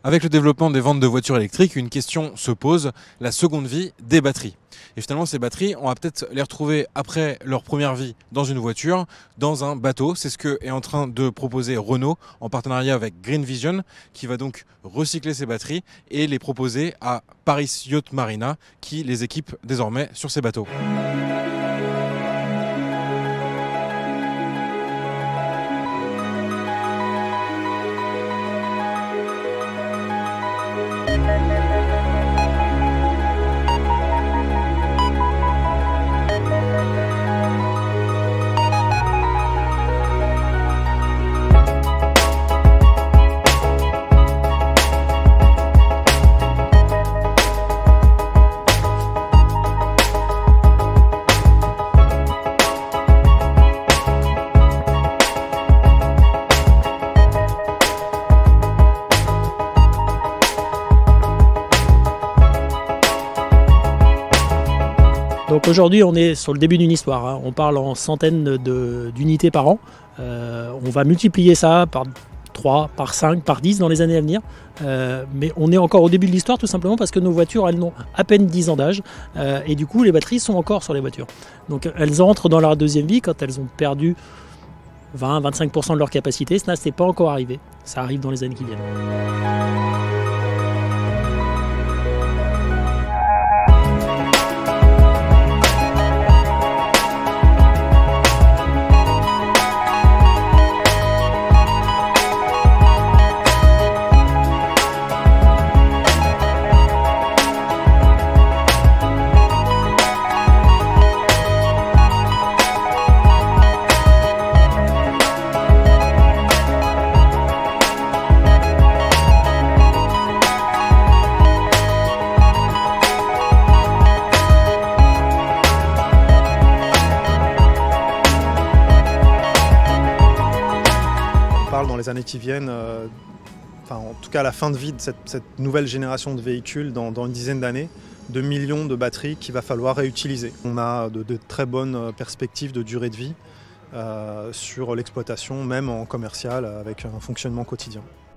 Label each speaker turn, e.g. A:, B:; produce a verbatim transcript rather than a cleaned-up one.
A: Avec le développement des ventes de voitures électriques, une question se pose, la seconde vie des batteries. Et finalement, ces batteries, on va peut-être les retrouver après leur première vie dans une voiture, dans un bateau. C'est ce que est en train de proposer Renault en partenariat avec Green Vision, qui va donc recycler ces batteries et les proposer à Paris Yacht Marina, qui les équipe désormais sur ces bateaux.
B: Donc aujourd'hui on est sur le début d'une histoire, hein. On parle en centaines d'unités par an, euh, on va multiplier ça par trois, par cinq, par dix dans les années à venir, euh, mais on est encore au début de l'histoire tout simplement parce que nos voitures elles n'ont à peine dix ans d'âge euh, et du coup les batteries sont encore sur les voitures. Donc elles entrent dans leur deuxième vie quand elles ont perdu vingt à vingt-cinq pour cent de leur capacité, ça n'est pas encore arrivé, ça arrive dans les années qui viennent.
C: Dans les années qui viennent, euh, enfin, en tout cas à la fin de vie de cette, cette nouvelle génération de véhicules, dans, dans une dizaine d'années, de millions de batteries qu'il va falloir réutiliser. On a de, de très bonnes perspectives de durée de vie euh, sur l'exploitation, même en commercial, avec un fonctionnement quotidien.